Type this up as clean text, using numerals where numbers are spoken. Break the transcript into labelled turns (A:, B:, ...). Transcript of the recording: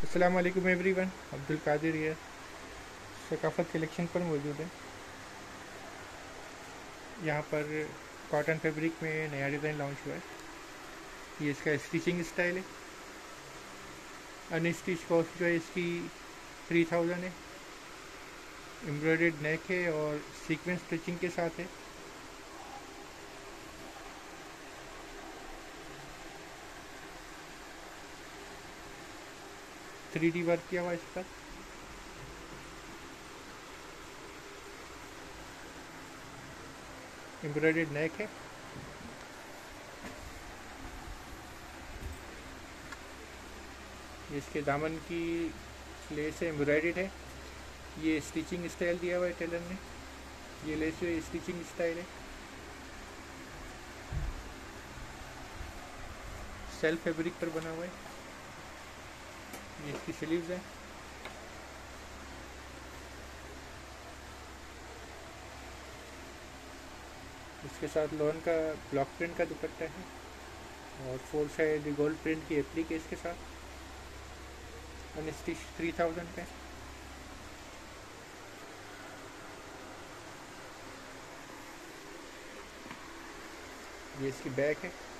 A: अस्सलाम वालेकुम एवरीवन। अब्दुल कादिर ये सकाफ़त कलेक्शन पर मौजूद है। यहाँ पर कॉटन फैब्रिक में नया डिज़ाइन लॉन्च हुआ है। ये इसका स्टिचिंग स्टाइल है। अनस्टिच कॉस्ट जो है इसकी 3000 है। एम्ब्रॉयडर्ड नेक है और सीक्वेंस स्टिचिंग के साथ है। थ्री डी वर्क किया हुआ है इस पर। एम्ब्रॉयडर्ड नेक है। ये इसके दामन की लेस है, एम्ब्रॉयडर्ड है। ये स्टिचिंग स्टाइल दिया हुआ है टेलर ने। ये लेस जो है स्टिचिंग स्टाइल है। सेल्फ फैब्रिक पर बना हुआ है। ये इसकी स्लीव्स है। इसके साथ लोन का ब्लॉक प्रिंट का दुपट्टा है और फोर साइड गोल्ड प्रिंट की एप्लिक है इसके साथ। अनस्टिच 3000 पे। ये इसकी बैक है।